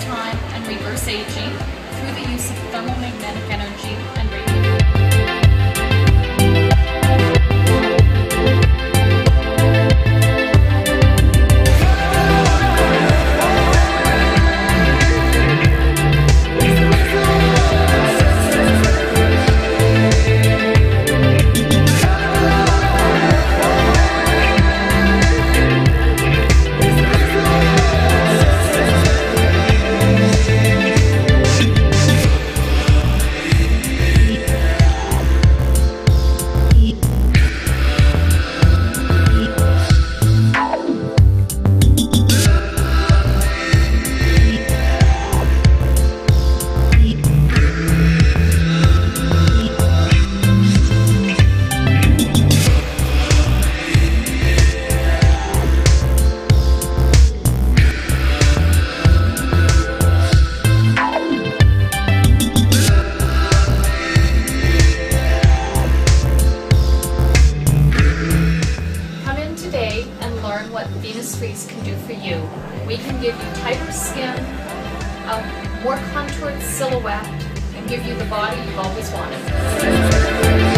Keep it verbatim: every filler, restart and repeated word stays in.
time and reverse aging through the use of thermomagnetic energy and radiation. What Venus Freeze can do for you. We can give you tighter skin, a more contoured silhouette, and give you the body you've always wanted.